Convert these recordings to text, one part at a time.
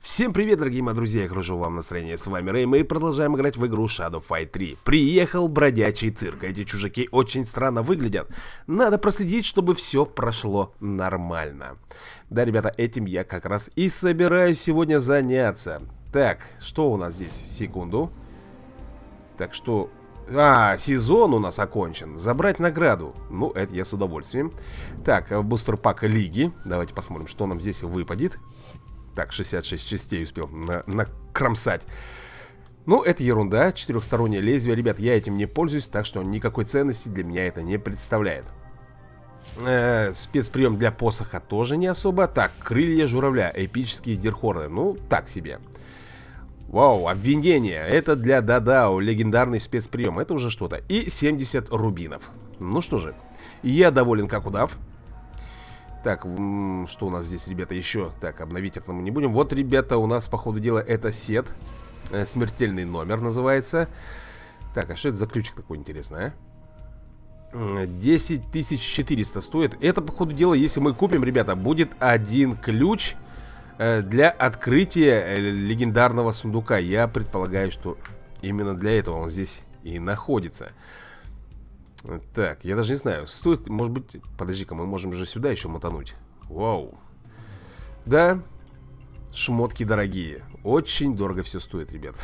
Всем привет, дорогие мои друзья, я кружу вам настроение, с вами Рэй, мы и продолжаем играть в игру Shadow Fight 3. Приехал бродячий цирк, эти чужаки очень странно выглядят, надо проследить, чтобы все прошло нормально. Да, ребята, этим я как раз и собираюсь сегодня заняться. Так, что у нас здесь? Секунду. Так, что... сезон у нас окончен. Забрать награду. Ну, это я с удовольствием. Так, бустер-пак лиги. Давайте посмотрим, что нам здесь выпадет. Так, 66 частей успел накромсать. Ну, это ерунда. Четырехстороннее лезвие. Ребят, я этим не пользуюсь, так что никакой ценности для меня это не представляет. Спецприем для посоха тоже не особо. Так, крылья журавля. Эпические дирхорны. Ну, так себе. Вау, обвинение. Это для Дадао. Легендарный спецприем. Это уже что-то. И 70 рубинов. Ну что же, я доволен как удав. Так, что у нас здесь, ребята, еще? Так, обновить это мы не будем. Вот, ребята, у нас, по ходу дела, это сет. Смертельный номер называется. Так, а что это за ключик такой интересный, а? 10 400 стоит. Это, по ходу дела, если мы купим, ребята, будет один ключ для открытия легендарного сундука. Я предполагаю, что именно для этого он здесь и находится. Так, я даже не знаю, стоит, может быть, подожди-ка, мы можем же сюда еще мотануть. Вау. Да, шмотки дорогие. Очень дорого все стоит, ребят.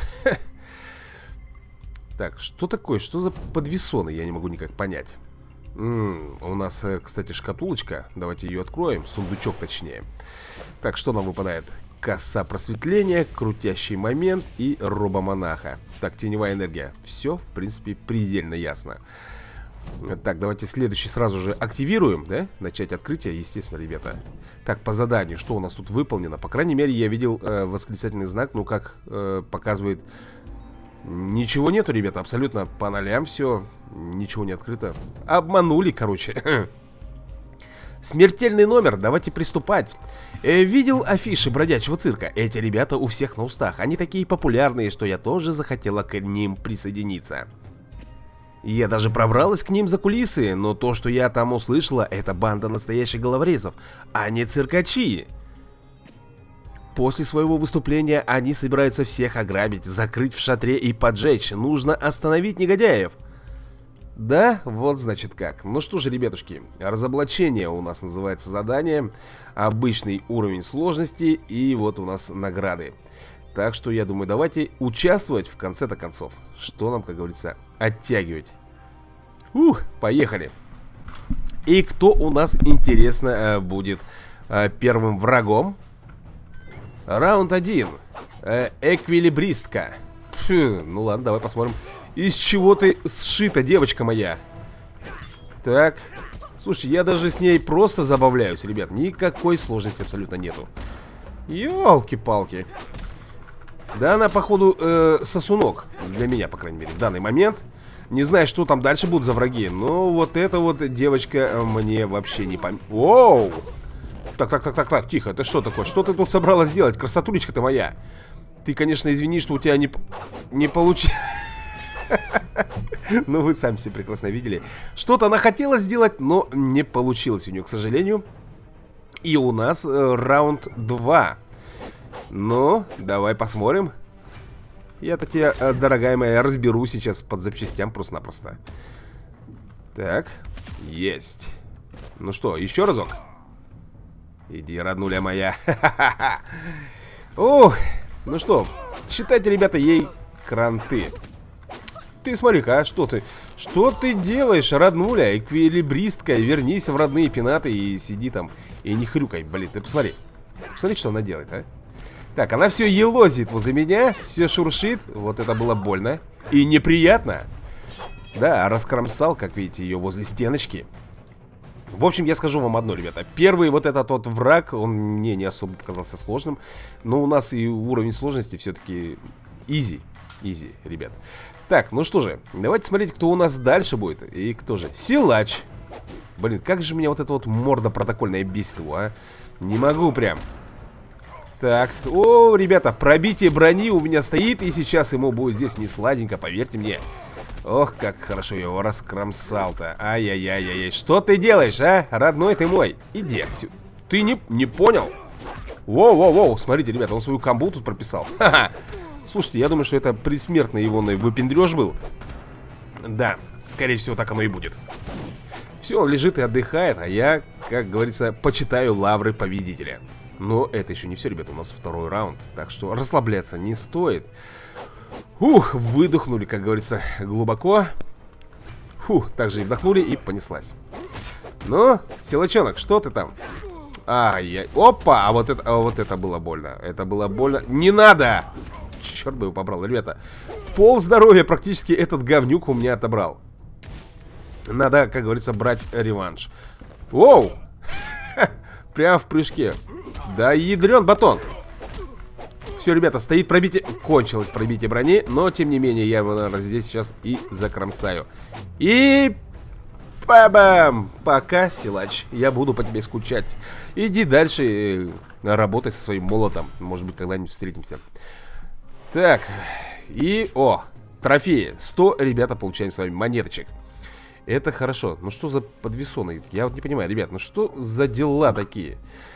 Так, что такое, что за подвесоны, я не могу никак понять. У нас, кстати, шкатулочка. Давайте ее откроем, сундучок точнее. Так, что нам выпадает? Коса просветления, крутящий момент и робомонаха. Так, теневая энергия. Все, в принципе, предельно ясно. Так, давайте следующий сразу же активируем, да? Начать открытие, естественно, ребята. Так, по заданию, что у нас тут выполнено? По крайней мере, я видел восклицательный знак, ну, как показывает... Ничего нету, ребята, абсолютно по нолям все. Ничего не открыто. Обманули, короче. Смертельный номер, давайте приступать. Видел афиши бродячего цирка? Эти ребята у всех на устах. Они такие популярные, что я тоже захотела к ним присоединиться. Я даже пробралась к ним за кулисы, но то, что я там услышала, это банда настоящих головорезов, а не циркачи. После своего выступления они собираются всех ограбить, закрыть в шатре и поджечь. Нужно остановить негодяев. Да, вот значит как. Ну что же, ребятушки, разоблачение у нас называется задание. Обычный уровень сложности и вот у нас награды. Так что я думаю, давайте участвовать в конце-то концов. Что нам, как говорится, оттягивать. Поехали. И кто у нас, интересно, будет первым врагом? Раунд 1. Эквилибристка. Ну ладно, давай посмотрим. Из чего ты сшита, девочка моя? Так. Слушай, я даже с ней просто забавляюсь, ребят. Никакой сложности абсолютно нету. Ёлки-палки. Да, она, походу, сосунок. Для меня, по крайней мере, в данный момент. Не знаю, что там дальше будут за враги. Но вот эта вот девочка мне вообще не пом... Оу! Так, тихо, это что такое? Что ты тут собралась делать? Красотулечка ты моя. Ты, конечно, извини, что у тебя не получилось. Ну, вы сами все прекрасно видели. Что-то она хотела сделать, но не получилось у нее, к сожалению. И у нас раунд 2. Ну, давай посмотрим. Я-то тебя, дорогая моя, разберу сейчас под запчастям просто-напросто. Так, есть. Ну что, еще разок? Иди, роднуля моя. Ух, ну что, считайте, ребята, ей кранты. Ты смотри-ка, что ты? Что ты делаешь, роднуля? Эквилибристка, вернись в родные пенаты и сиди там. И не хрюкай, блин, ты посмотри. Посмотри, что она делает, а. Так, она все елозит возле меня, все шуршит. Вот это было больно и неприятно. Да, раскромсал, как видите, ее возле стеночки. В общем, я скажу вам одно, ребята. Первый вот этот вот враг, он мне не особо показался сложным. Но у нас и уровень сложности все-таки изи. Изи, ребят. Так, ну что же, давайте смотреть, кто у нас дальше будет. И кто же? Силач. Блин, как же меня вот эта вот морда протокольная бесит его, а. Не могу прям. Так, о, ребята, пробитие брони у меня стоит. И сейчас ему будет здесь не сладенько, поверьте мне. Ох, как хорошо я его раскромсал-то. Ай-яй-яй-яй. Что ты делаешь, а? Родной ты мой. Иди отсюда. Ты не понял? Воу-воу-воу, смотрите, ребята, он свою камбу тут прописал. Ха-ха. Слушайте, я думаю, что это предсмертный его выпендрёж был. Да, скорее всего, так оно и будет. Все, он лежит и отдыхает, а я, как говорится, почитаю лавры победителя. Но это еще не все, ребята, у нас второй раунд. Так что расслабляться не стоит. Ух, выдохнули, как говорится, глубоко. Фух, также и вдохнули, и понеслась. Ну, силачонок, что ты там? Ай-яй, опа, а вот это было больно. Это было больно. Не надо! Черт бы его побрал, ребята. Пол здоровья практически этот говнюк у меня отобрал. Надо, как говорится, брать реванш. Воу! Прямо в прыжке. Да ядрен батон. Все, ребята, стоит пробитие. Кончилось пробитие брони. Но, тем не менее, я его, наверное, здесь сейчас и закромсаю. И... Ба-бам! Пока, силач. Я буду по тебе скучать. Иди дальше работай со своим молотом. Может быть, когда-нибудь встретимся. Так. И... О! Трофеи. 100, ребята, получаем с вами монеточек. Это хорошо. Ну что за подвесоны? Я вот не понимаю, ребят, ну что за дела такие?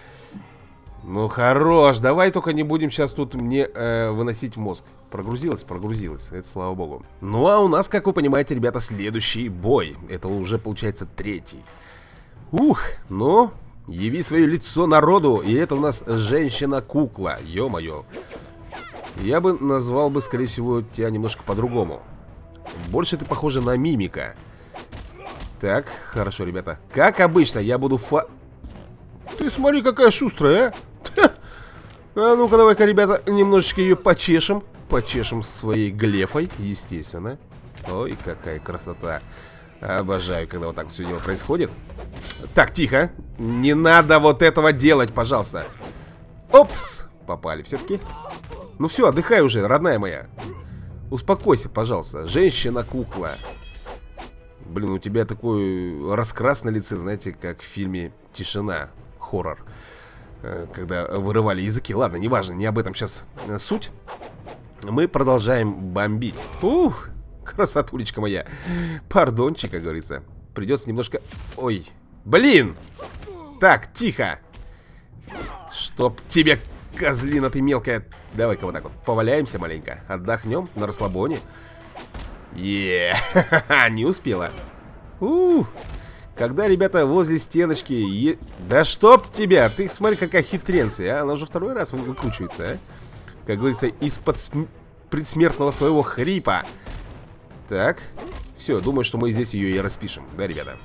Ну хорош, давай только не будем сейчас тут мне выносить мозг. Прогрузилось, прогрузилось, это слава богу. Ну а у нас, как вы понимаете, ребята, следующий бой. Это уже получается третий. Ух, ну, яви свое лицо народу. И это у нас женщина-кукла, ё-моё. Я бы назвал бы, скорее всего, тебя немножко по-другому. Больше ты похожа на мимика. Так, хорошо, ребята. Как обычно, я буду Ты смотри, какая шустрая, а? А ну-ка, давай-ка, ребята, немножечко ее почешем. Почешем своей глефой, естественно. Ой, какая красота. Обожаю, когда вот так все дело происходит. Так, тихо. Не надо вот этого делать, пожалуйста. Опс, попали все-таки. Ну все, отдыхай уже, родная моя. Успокойся, пожалуйста. Женщина-кукла. Блин, у тебя такой раскрас на лице, знаете, как в фильме «Тишина», хоррор. Когда вырывали языки. Ладно, неважно, не об этом сейчас суть. Мы продолжаем бомбить. Ух, красотулечка моя. Пардончик, как говорится. Придется немножко... Ой, блин. Так, тихо. Чтоб тебе, козлина ты мелкая. Давай-ка вот так вот поваляемся маленько. Отдохнем на расслабоне. Не успела. Когда, ребята, возле стеночки Да чтоб тебя! Ты смотри, какая хитренция, а? Она уже второй раз выкручивается, а? Как говорится, из-под предсмертного своего хрипа. Так, все, думаю, что мы здесь ее и распишем. Да, ребята?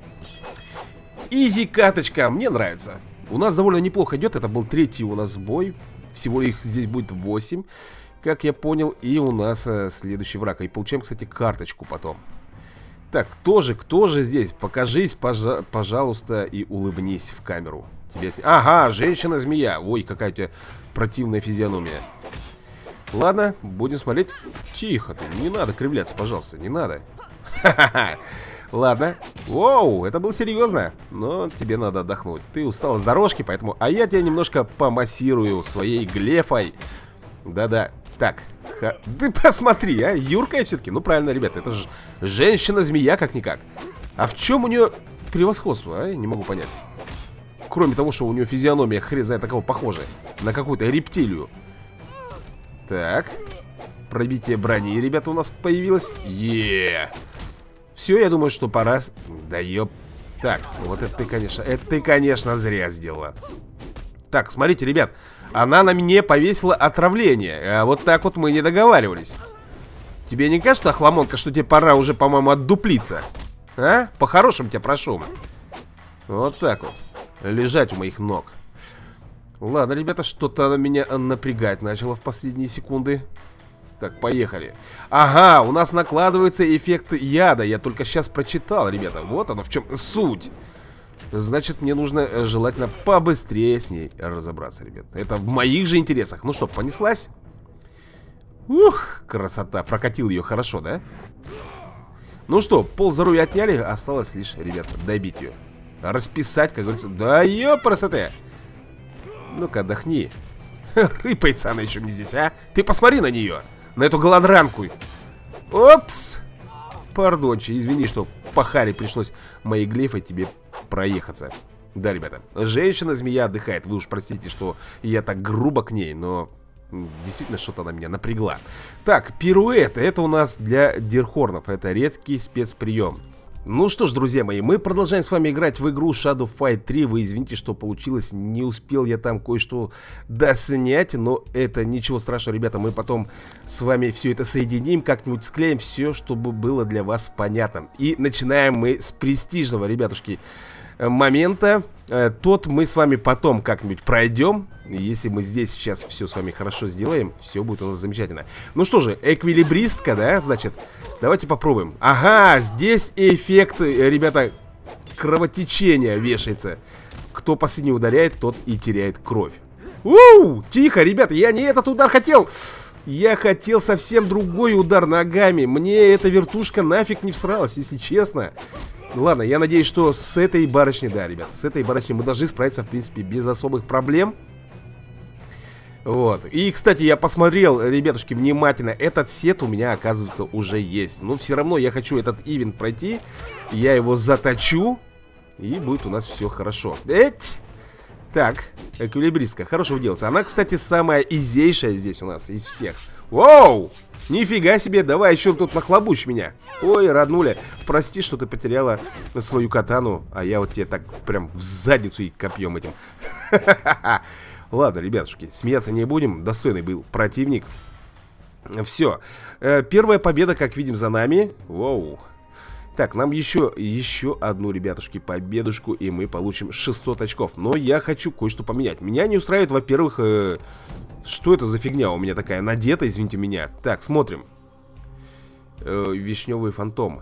Изи каточка, мне нравится. У нас довольно неплохо идет. Это был третий у нас бой. Всего их здесь будет 8, как я понял. И у нас следующий враг. И получаем, кстати, карточку потом. Так, кто же здесь? Покажись, пожалуйста, и улыбнись в камеру. Тебя... Ага, женщина-змея. Ой, какая у тебя противная физиономия. Ладно, будем смотреть. Тихо ты, не надо кривляться, пожалуйста, не надо. Ха-ха-ха. Ладно. Воу, это было серьезно. Но тебе надо отдохнуть. Ты устала с дорожки, поэтому... А я тебя немножко помассирую своей глефой. Да-да. Так. Ты посмотри, а. Юркая все-таки. Ну, правильно, ребята. Это же женщина-змея, как-никак. А в чем у нее превосходство, а? Не могу понять. Кроме того, что у нее физиономия хрен знает такого похожа на какую-то рептилию. Так. Пробитие брони, ребята, у нас появилось. Все, я думаю, что пора. Да ёп. Так, вот это ты, конечно, зря сделала. Так, смотрите, ребят. Она на мне повесила отравление. А вот так вот мы не договаривались. Тебе не кажется, охламонка, что тебе пора уже, по-моему, отдуплиться? А? По-хорошему тебя прошу. Вот так вот. Лежать у моих ног. Ладно, ребята, что-то она меня напрягать начала в последние секунды. Так, поехали. Ага, у нас накладывается эффект яда. Я только сейчас прочитал, ребята. Вот оно в чем суть. Значит, мне нужно желательно побыстрее с ней разобраться, ребят. Это в моих же интересах. Ну что, понеслась? Ух, красота. Прокатил ее хорошо, да? Ну что, пол здоровья отняли. Осталось лишь, ребята, добить ее. Расписать, как говорится. Да ёпрасоте. Ну-ка, отдохни. Рыпается она еще мне здесь, а? Ты посмотри на нее. На эту голодранку. Опс. Пардонче, извини, что по харе пришлось моей глефой тебе проехаться. Да, ребята, женщина-змея отдыхает. Вы уж простите, что я так грубо к ней, но действительно что-то она меня напрягла. Так, пируэт. Это у нас для дирхорнов. Это редкий спецприем. Ну что ж, друзья мои, мы продолжаем с вами играть в игру Shadow Fight 3. Вы извините, что получилось, не успел я там кое-что доснять, но это ничего страшного, ребята. Мы потом с вами все это соединим, как-нибудь склеим все, чтобы было для вас понятно. И начинаем мы с престижного, ребятушки, момента. Тот мы с вами потом как-нибудь пройдем. Если мы здесь сейчас все с вами хорошо сделаем, все будет у нас замечательно. Ну что же, эквилибристка, да, значит, давайте попробуем. Ага, здесь эффект, ребята, кровотечения вешается. Кто последний ударяет, тот и теряет кровь. Тихо, ребята, я не этот удар хотел. Я хотел совсем другой удар ногами. Мне эта вертушка нафиг не всралась, если честно. Ладно, я надеюсь, что с этой барышней, да, ребят, с этой барышней мы должны справиться, в принципе, без особых проблем. Вот. И, кстати, я посмотрел, ребятушки, внимательно. Этот сет у меня, оказывается, уже есть. Но все равно я хочу этот ивент пройти. Я его заточу. И будет у нас все хорошо. Так, эквилибристка, хорошо делается. Она, кстати, самая изейшая здесь у нас из всех. Воу! Нифига себе, давай еще тут нахлобучь меня. Ой, роднуля, прости, что ты потеряла свою катану. А я вот тебе так прям в задницу и копьем этим. Ладно, ребятушки, смеяться не будем. Достойный был противник. Все. Первая победа, как видим, за нами. Воу. Так, нам еще одну, ребятушки, победушку, и мы получим 600 очков. Но я хочу кое-что поменять. Меня не устраивает, во-первых, что это за фигня у меня такая надета, извините меня. Так, смотрим. Вишневый фантом.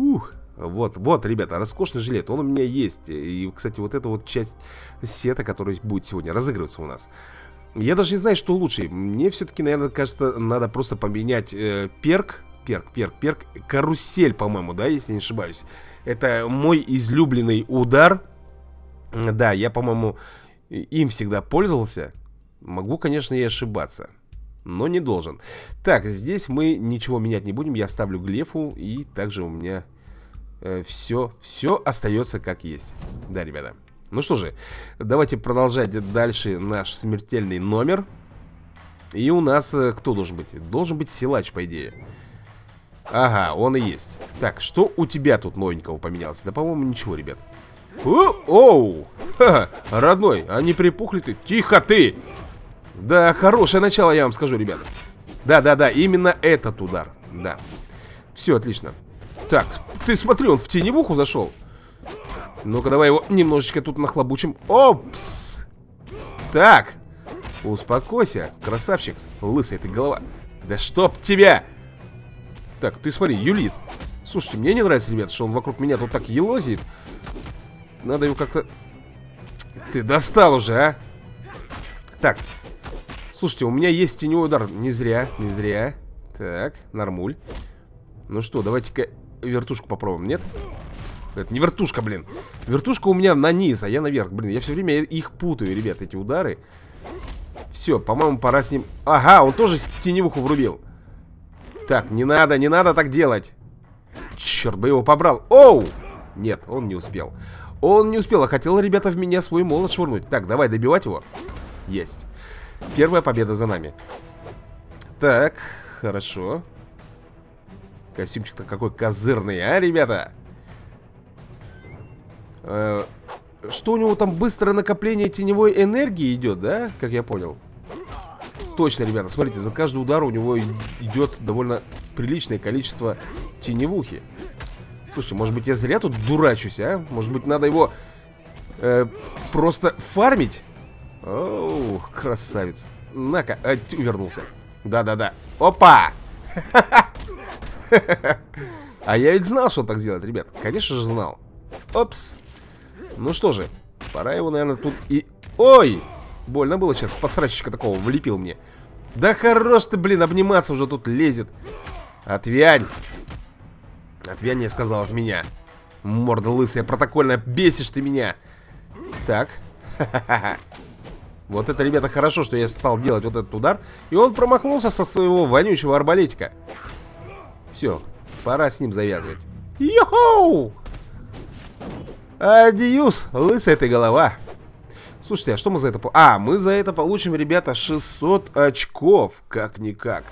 Вот, ребята, роскошный жилет, он у меня есть. И, кстати, вот эта вот часть сета, который будет сегодня разыгрываться у нас. Я даже не знаю, что лучше. Мне все-таки, наверное, кажется, надо просто поменять перк. Карусель, по-моему, да, если не ошибаюсь. Это мой излюбленный удар. Да, я, по-моему, им всегда пользовался. Могу, конечно, и ошибаться, но не должен. Так, здесь мы ничего менять не будем. Я ставлю глефу, и также у меня все остается как есть. Да, ребята. Ну что же, давайте продолжать дальше наш смертельный номер. И у нас кто должен быть? Должен быть силач, по идее. Ага, он и есть. Так, что у тебя тут новенького поменялось? Да, по-моему, ничего, ребят. Оу! Ха-ха, родной, а не припухли ты? Тихо ты! Да, хорошее начало, я вам скажу, ребята. Да, именно этот удар. Да. Все, отлично. Так, ты смотри, он в теневуху зашел. Ну-ка, давай его немножечко тут нахлобучим. Опс! Так, успокойся, красавчик. Лысая ты голова. Да чтоб тебя! Так, ты смотри, юлит. Слушайте, мне не нравится, ребят, что он вокруг меня тут так елозит. Надо его как-то... Ты достал уже, а? Так. Слушайте, у меня есть теневой удар. Не зря. Так, нормуль. Ну что, давайте-ка вертушку попробуем, нет? Это не вертушка, блин. Вертушка у меня на низ, а я наверх. Блин, я все время их путаю, ребят, эти удары. Все, по-моему, пора с ним... Ага, он тоже теневуху врубил. Так, не надо так делать. Черт бы его побрал. Оу! Нет, он не успел. Он не успел, а хотел, ребята, в меня свой молот швырнуть. Так, давай добивать его. Есть. Первая победа за нами. Так, хорошо. Костюмчик-то какой козырный, а, ребята? Что у него там быстрое накопление теневой энергии идет, да? Как я понял. Точно, ребята, смотрите, за каждый удар у него идет довольно приличное количество теневухи. Слушайте, может быть, я зря тут дурачусь, а? Может быть, надо его просто фармить? Оу, красавец. На-ка, вернулся. Да. Опа! А я ведь знал, что он так сделает, ребят. Конечно же знал. Опс. Ну что же, пора его, наверное, тут и... Ой! Больно было сейчас, подсрачечка такого влепил мне. Да хорош ты, блин, обниматься уже тут лезет. Отвянь. Отвянь, я сказал, от меня. Морда лысая, протокольная, бесишь ты меня. Так. Вот это, ребята, хорошо, что я стал делать вот этот удар. И он промахнулся со своего вонючего арбалетика. Все, пора с ним завязывать. Йоу! Адьюс, лысая ты голова. Слушайте, а что мы за это... А, мы за это получим, ребята, 600 очков. Как-никак.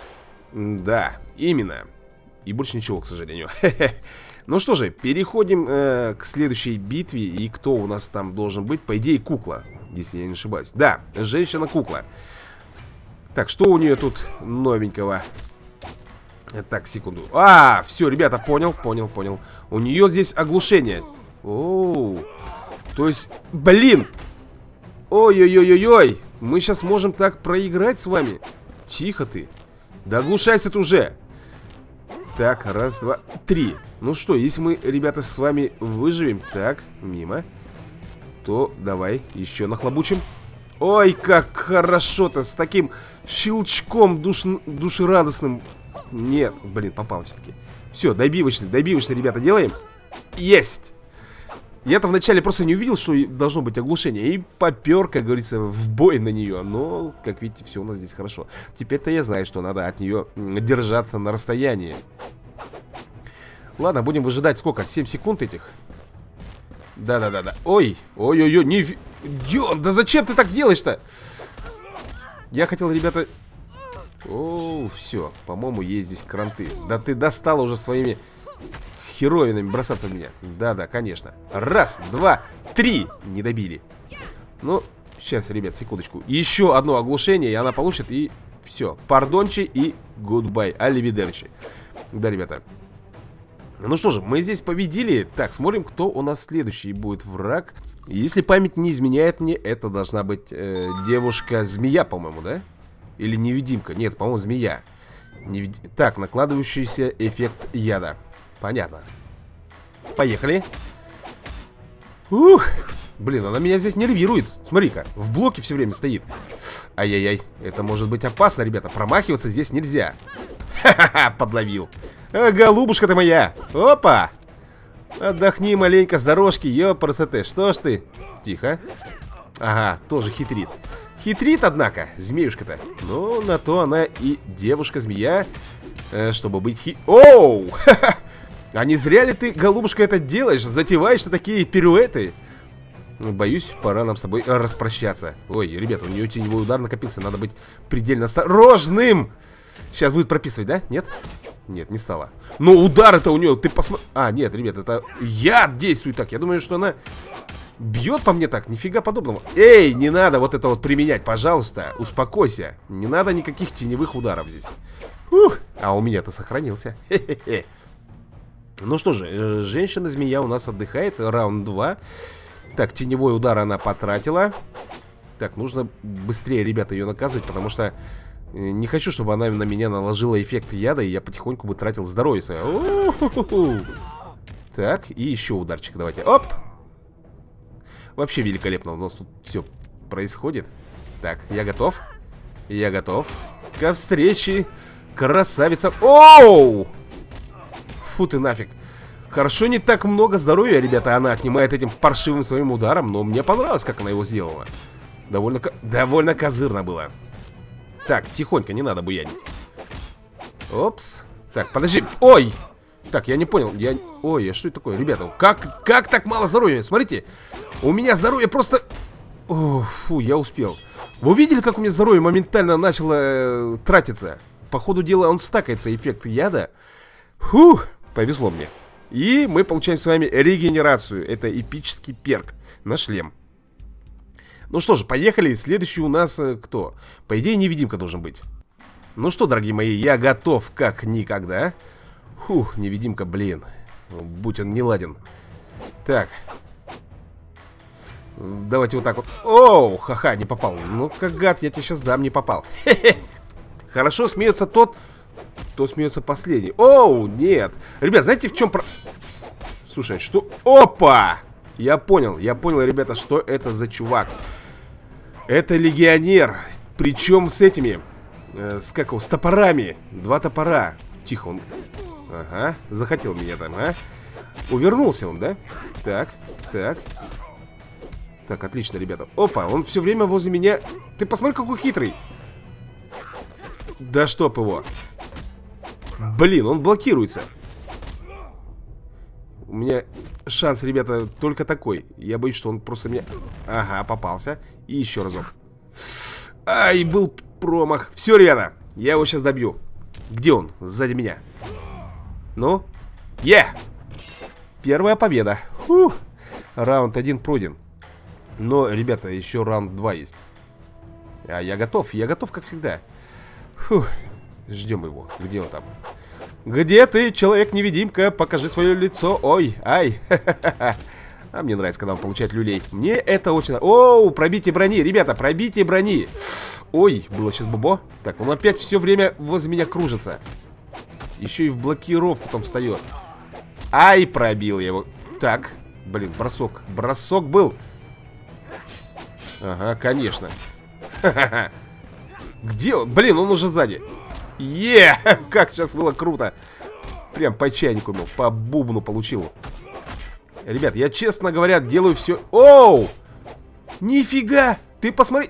Да, именно. И больше ничего, к сожалению. Ну что же, переходим к следующей битве. И кто у нас там должен быть? По идее, кукла, если я не ошибаюсь. Да, женщина-кукла. Так, что у нее тут новенького? Так, секунду. А, все, ребята, понял. У нее здесь оглушение. Оу. То есть, блин. Ой-ой-ой-ой-ой. Мы сейчас можем так проиграть с вами. Тихо ты. Да оглушайся ты уже. Так, раз, два, три. Ну что, если мы, ребята, с вами выживем. Так, мимо. То давай еще нахлобучим. Ой, как хорошо-то. С таким щелчком душерадостным. Нет, блин, попал все-таки. Все, добивочный, ребята, делаем. Есть. Я-то вначале просто не увидел, что должно быть оглушение. И попер, как говорится, в бой на нее. Но, как видите, все у нас здесь хорошо. Теперь-то я знаю, что надо от нее держаться на расстоянии. Ладно, будем выжидать сколько? 7 секунд этих. Да-да-да-да. Ой, ой-ой-ой, не... Дён, да зачем ты так делаешь-то? Я хотел, ребята... О, все, по-моему, есть здесь кранты. Да ты достала уже своими херовинами бросаться в меня. Да-да, конечно. Раз, два, три. Не добили. Ну, сейчас, ребят, секундочку. Еще одно оглушение, и она получит, и все. Пардончи и гудбай. Аливидерчи. Да, ребята. Ну что же, мы здесь победили. Так, смотрим, кто у нас следующий будет враг. Если память не изменяет мне, это должна быть девушка-змея, по-моему, да? Или невидимка? Нет, по-моему, змея. Так, накладывающийся эффект яда. Понятно. Поехали. Ух. Блин, она меня здесь нервирует. Смотри-ка, в блоке все время стоит. Ай-яй-яй, это может быть опасно, ребята. Промахиваться здесь нельзя. Ха-ха-ха, подловил. Голубушка ты моя. Опа. Отдохни маленько с дорожки, ёпарасоте. Что ж ты? Тихо. Ага, тоже хитрит. Хитрит, однако, змеюшка-то. Ну, на то она и девушка-змея, чтобы быть Оу! А не зря ли ты, голубушка, это делаешь? Затеваешь такие пируэты? Боюсь, пора нам с тобой распрощаться. Ой, ребята, у нее теневой удар накопился. Надо быть предельно осторожным. Сейчас будет прописывать, да? Нет? Нет, не стало. Но удар это у нее, ты посмотри. А, нет, ребят, это яд действует так. Я думаю, что она бьет по мне так. Нифига подобного. Эй, не надо вот это вот применять, пожалуйста. Успокойся. Не надо никаких теневых ударов здесь. Ух, а у меня-то сохранился. Хе-хе-хе. Ну что же, женщина-змея у нас отдыхает. Раунд 2. Так, теневой удар она потратила. Так, нужно быстрее, ребята, ее наказывать, потому что не хочу, чтобы она на меня наложила эффект яда, и я потихоньку бы тратил здоровье свое. Так, и еще ударчик давайте. Оп! Вообще великолепно у нас тут все происходит. Так, я готов. Я готов. Ко встрече, красавица. Оу! Фу ты нафиг. Хорошо, не так много здоровья, ребята, она отнимает этим паршивым своим ударом, но мне понравилось, как она его сделала. Довольно козырно было. Так, тихонько, не надо буянить. Опс. Так, подожди. Ой! Так, я не понял. Ой, а что это такое? Ребята, как так мало здоровья? Смотрите. У меня здоровье просто... О, фу, я успел. Вы видели, как у меня здоровье моментально начало тратиться? По ходу дела он стакается, эффект яда. Фух, повезло мне. И мы получаем с вами регенерацию. Это эпический перк на шлем. Ну что же, поехали. Следующий у нас кто? По идее, невидимка должен быть. Ну что, дорогие мои, я готов как никогда. Фух, невидимка, блин. Будь он неладен. Так. Давайте вот так вот. Оу, ха-ха, не попал. Ну, как гад, я тебе сейчас дам, не попал. Хе-хе. Хорошо смеется тот, кто смеется последний. Оу, нет. Ребят, знаете, в чем Слушай, что... Опа! Я понял, ребята, что это за чувак. Это легионер. Причем с этими... с топорами. 2 топора. Тихо, он... Ага, захотел меня там, а? Увернулся он, да? Так, так. Так, отлично, ребята. Опа, он все время возле меня. Ты посмотри, какой хитрый. Да чтоб его. Блин, он блокируется. У меня шанс, ребята, только такой. Я боюсь, что он просто меня... Ага, попался. И еще разок. Ай, был промах. Все, ребята, я его сейчас добью. Где он? Сзади меня. Ну? Первая победа. Фух. Раунд 1 пройден. Но, ребята, еще раунд 2 есть. А я готов как всегда. Фух. Ждем его. Где он там? Где ты, человек-невидимка? Покажи свое лицо. Ой, ай. А мне нравится, когда он получает люлей. Мне это очень нравится. Оу, пробитие брони, ребята, пробитие брони. Ой, было сейчас бубо. Так, он опять все время возле меня кружится. Еще и в блокировку там встает. Ай, пробил я его. Так, блин, бросок. Бросок был. Ага, конечно. Где он? Блин, он уже сзади. Как сейчас было круто. Прям по чайнику, по бубну получил. Ребят, я, честно говоря, делаю все... Оу! Нифига! Ты посмотри!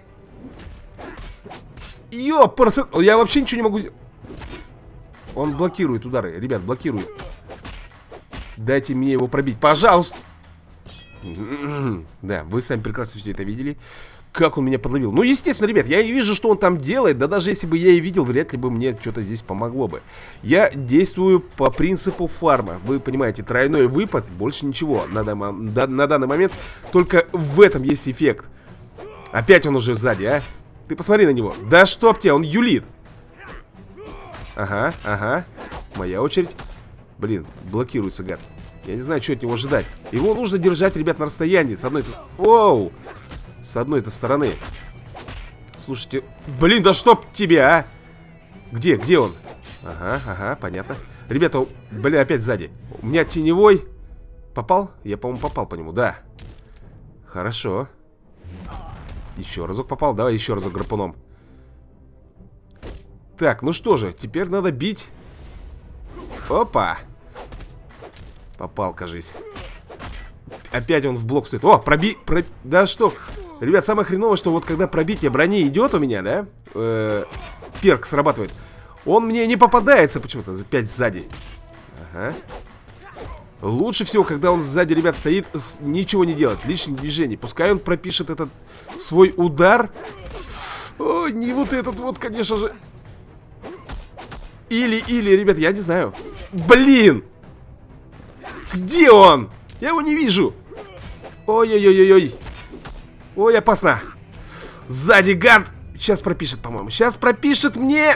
Ёпарасы! Я вообще ничего не могу... Он блокирует удары. Ребят, блокирует. Дайте мне его пробить, пожалуйста. Да, вы сами прекрасно все это видели. Как он меня подловил. Ну, естественно, ребят, я и вижу, что он там делает. Да даже если бы я и видел, вряд ли бы мне что-то здесь помогло бы. Я действую по принципу фарма. Вы понимаете, тройной выпад, больше ничего. На данный момент только в этом есть эффект. Опять он уже сзади, а? Ты посмотри на него. Да чтоб тебя, он юлит. Ага, ага. Моя очередь. Блин, блокируется гад. Я не знаю, что от него ожидать. Его нужно держать, ребят, на расстоянии. С одной... Оу! С одной-то стороны. Слушайте, блин, да чтоб тебя, а? Где он? Ага, ага, понятно. Ребята, блин, опять сзади. У меня теневой. Попал? Я, по-моему, попал по нему, да. Хорошо. Еще разок попал, давай еще разок гарпуном. Так, ну что же, теперь надо бить. Опа. Попал, кажись. Опять он в блок стоит. О, Да что? Ребят, самое хреновое, что вот когда пробитие брони идет у меня, да? Перк срабатывает. Он мне не попадается почему-то. Опять сзади. Ага. Лучше всего, когда он сзади, ребят, стоит, ничего не делает, лишних движений. Пускай он пропишет этот свой удар. О, не вот этот вот, конечно же. Или, ребят, я не знаю. Блин! Где он? Я его не вижу. Ой-ой-ой-ой-ой. Ой, опасно. Сзади гад. Сейчас пропишет, по-моему. Сейчас пропишет мне.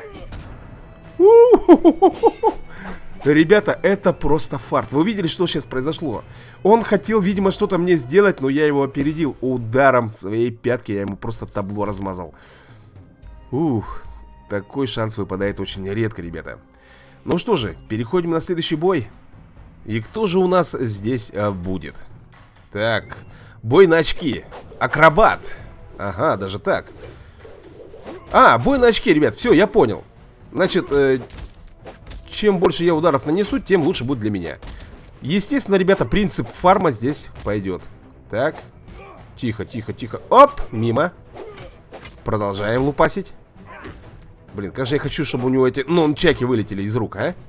Ребята, это просто фарт. Вы видели, что сейчас произошло? Он хотел, видимо, что-то мне сделать, но я его опередил ударом своей пятки. Я ему просто табло размазал. Такой шанс выпадает очень редко, ребята. Ну что же, переходим на следующий бой. И кто же у нас здесь будет? Так, бой на очки. Акробат. Ага, даже так. Бой на очки, ребят, все, я понял. Значит, чем больше я ударов нанесу, тем лучше будет для меня. Естественно, ребята, принцип фарма здесь пойдет. Так, тихо, тихо, тихо. Оп, мимо. Продолжаем лупасить. Блин, как же я хочу, чтобы у него эти нунчаки вылетели из рук, а?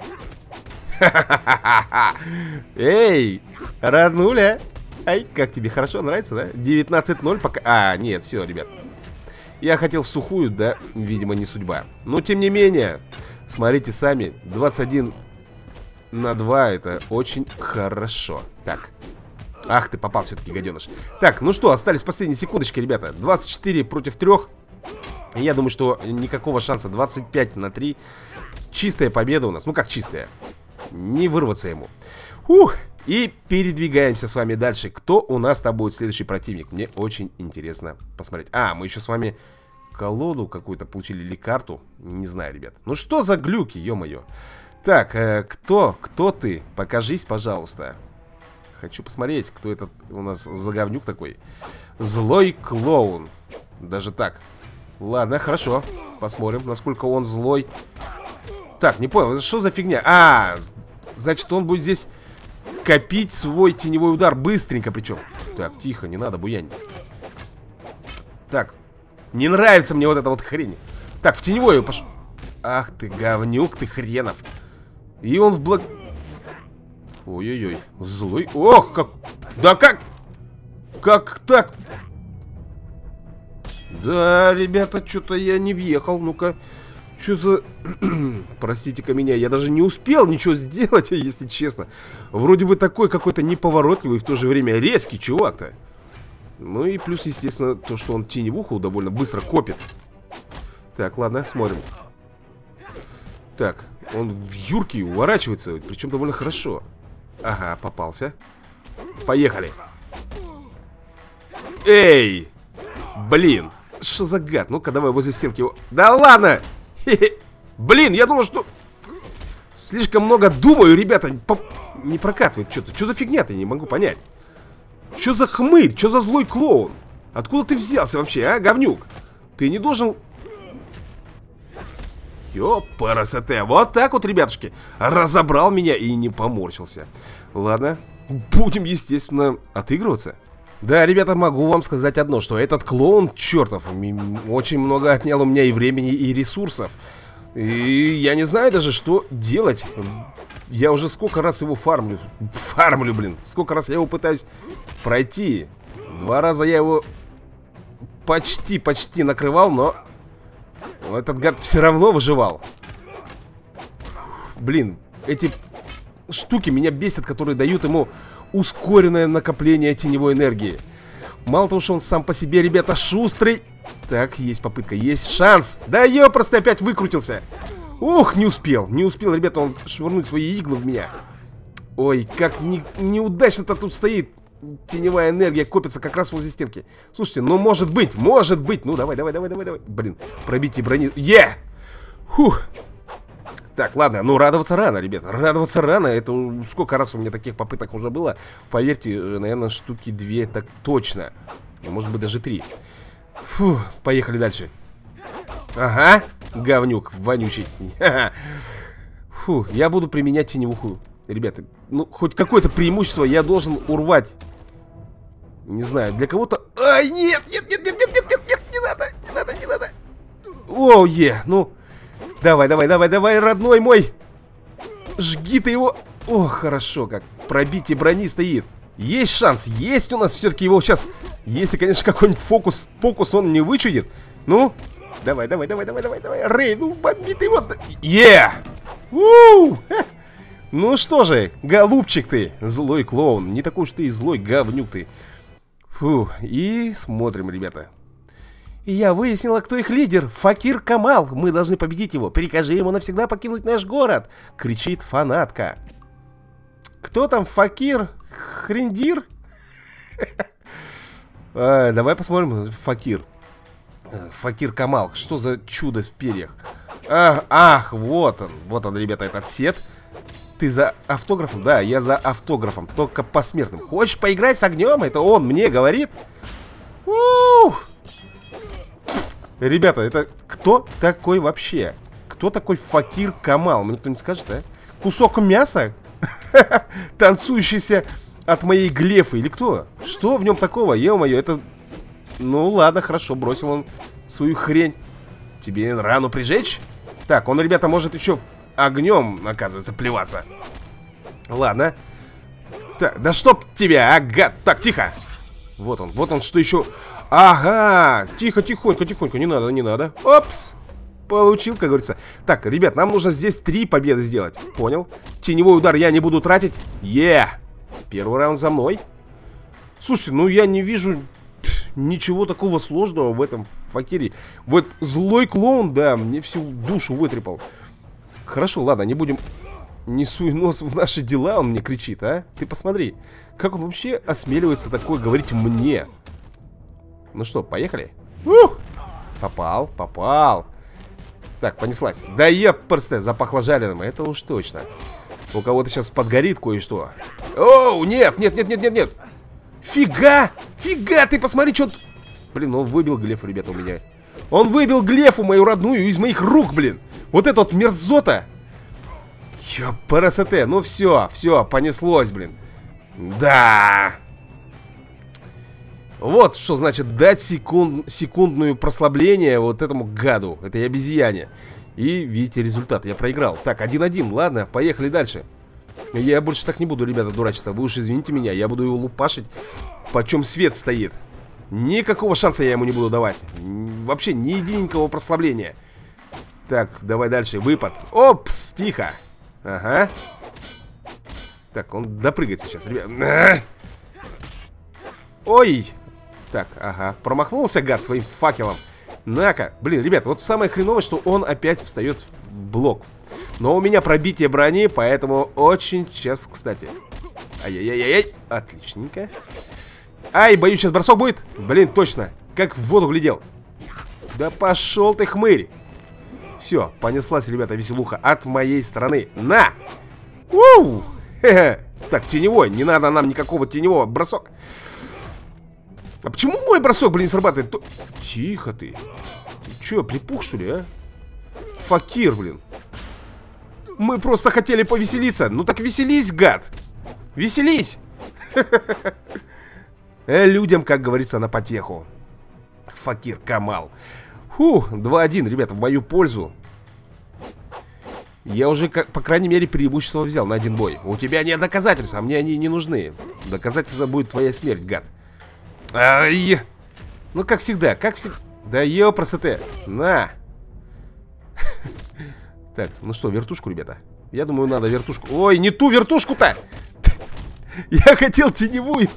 Эй, роднуля. Ай, как тебе хорошо, нравится, да? 19-0 пока... нет, все, ребят. Я хотел в сухую, да, видимо, не судьба. Но, тем не менее, смотрите сами, 21 на 2, это очень хорошо. Так. Ах, ты попал все-таки, гаденыш. Так, ну что, остались последние секундочки, ребята. 24 против 3. Я думаю, что никакого шанса. 25 на 3. Чистая победа у нас. Ну, как чистая? Не вырваться ему. И передвигаемся с вами дальше. Кто у нас-то будет следующий противник? Мне очень интересно посмотреть. Мы еще с вами колоду какую-то получили или карту. Не знаю, ребят. Ну что за глюки, ё-моё. Так, кто ты? Покажись, пожалуйста. Хочу посмотреть, кто этот у нас за говнюк такой. Злой клоун. Даже так. Ладно, хорошо. Посмотрим, насколько он злой. Так, не понял, это что за фигня? Значит, он будет здесь копить свой теневой удар быстренько причем. Так, тихо, не надо буянить. Так, не нравится мне вот эта вот хрень. Так, в теневую пошел. Ах ты, говнюк, ты хренов. И он в блок... Ой-ой-ой, злой. Ох, как... Да как? Как так? Да, ребята, что-то я не въехал. Ну-ка, что за... Простите-ка меня, я даже не успел ничего сделать, если честно. Вроде бы такой какой-то неповоротливый, в то же время резкий чувак-то. Ну и плюс, естественно, то, что он теневуху довольно быстро копит. Так, ладно, смотрим. Так, он в юрке уворачивается, причем довольно хорошо. Ага, попался. Поехали. Эй! Блин, что за гад? Ну-ка, давай возле стенки его. Да ладно! Хе-хе. Блин, я думал, что... Слишком много думаю, ребята. Не прокатывает что-то. Что за фигня-то, я не могу понять. Что за хмырь? Что за злой клоун? Откуда ты взялся вообще, а, говнюк? Ты не должен... Ёпарасоте. Вот так вот, ребятушки. Разобрал меня и не поморщился. Ладно, будем, естественно, отыгрываться. Да, ребята, могу вам сказать одно, что этот клоун чертов очень много отнял у меня и времени, и ресурсов. И я не знаю даже, что делать. Я уже сколько раз его фармлю. Фармлю, блин. Сколько раз я его пытаюсь пройти. 2 раза я его почти накрывал, но этот гад все равно выживал. Блин, эти штуки меня бесят, которые дают ему ускоренное накопление теневой энергии. Мало того, что он сам по себе, ребята, шустрый. Так, есть попытка, есть шанс. Да ёпросто, опять выкрутился. Ух, не успел, ребята, он швырнуть свои иглы в меня. Ой, как неудачно-то тут стоит. Теневая энергия копится как раз возле стенки. Слушайте, ну может быть. Ну давай. Блин, пробитие брони. Фух. Так, ладно, ну радоваться рано, ребята. Радоваться рано. Это сколько раз у меня таких попыток уже было. Поверьте, наверное, штуки 2 так точно. Может быть, даже 3. Фу, поехали дальше. Ага, говнюк вонючий. Фу, я буду применять теневуху. Ребята, ну хоть какое-то преимущество я должен урвать. Не знаю, для кого-то... Ай, нет, не надо. Оу, ну... Давай, родной мой. Жги ты его. О, хорошо как. Пробитие брони стоит. Есть шанс, есть у нас все-таки его сейчас. Если, конечно, какой-нибудь фокус он не вычудит. Ну, давай. Рэй, ну, бомби ты его. Ну что же, голубчик ты, злой клоун. Не такой уж ты и злой, говнюк ты. Фу, и смотрим, ребята. И я выяснила, кто их лидер. Факир Камал. Мы должны победить его. Прикажи ему навсегда покинуть наш город. Кричит фанатка. Кто там? Факир? Хриндир? Давай посмотрим. Факир. Факир Камал. Что за чудо в перьях? Ах, вот он. Вот он, ребята, этот сет. Ты за автографом? Да, я за автографом. Только посмертным. Хочешь поиграть с огнем? Это он мне говорит. Ребята, это кто такой вообще? Кто такой Факир Камал? Мне кто-нибудь скажет, а? Кусок мяса? Танцующийся от моей глефы или кто? Что в нем такого? Ё-моё, это... Ну ладно, хорошо, бросил он свою хрень. Тебе рану прижечь? Так, он, ребята, может еще огнем, оказывается, плеваться. Ладно. Так, да чтоб тебя, а, гад. Так, тихо. Вот он, что еще... Ага, тихонько, не надо. Опс, получил, как говорится. Так, ребят, нам нужно здесь 3 победы сделать. Понял? Теневой удар я не буду тратить. Первый раунд за мной. Слушай, ну я не вижу ничего такого сложного в этом Факире. Вот злой клоун, да, мне всю душу вытрепал. Хорошо, ладно, не будем... Не суй нос в наши дела, он мне кричит, а? Ты посмотри, как он вообще осмеливается такое говорить мне. Ну что, поехали? Попал. Так, понеслась. Да епрсте, запахло жареным. Это уж точно. У кого-то сейчас подгорит кое-что. Оу, нет. Фига, ты посмотри, что... Блин, он выбил глефу, ребята, у меня. Он выбил глефу мою родную из моих рук, блин. Вот это вот мерзота. Епрсте, ну все, понеслось, блин. Да. Вот что значит дать секундную прослабление вот этому гаду, этой обезьяне. И видите результат, я проиграл. Так, 1-1, ладно, поехали дальше. Я больше так не буду, ребята, дурачиться. Вы уж извините меня, я буду его лупашить, почем свет стоит. Никакого шанса я ему не буду давать. Вообще ни единенького прославления. Так, давай дальше, выпад. Опс, тихо. Ага. Так, он допрыгает сейчас, ребят. Ой. Так, ага, промахнулся, гад, своим факелом. На-ка, блин, ребят, вот самое хреновое, что он опять встает в блок. Но у меня пробитие брони, поэтому очень сейчас, кстати. Ай-яй-яй-яй, отличненько. Ай, боюсь, сейчас бросок будет. Блин, точно, как в воду глядел. Да пошел ты, хмырь. Все, понеслась, ребята, веселуха от моей стороны. На! Уу! Хе-хе. Так, теневой, не надо нам никакого теневого. Бросок. А почему мой бросок, блин, не срабатывает? Тихо ты. Ты че, припух, что ли, а? Факир, блин. Мы просто хотели повеселиться. Ну так веселись, гад. Веселись. Людям, как говорится, на потеху. Факир Камал. Фу, 2-1, ребята, в мою пользу. Я уже, по крайней мере, преимущество взял на один бой. У тебя нет доказательств, а мне они не нужны. Доказательство будет твоя смерть, гад. Ай! Ну, как всегда, как всегда. Да ёпросоте. На. Так, ну что, вертушку, ребята? Я думаю, надо вертушку. Ой, не ту вертушку-то! Я хотел теневую.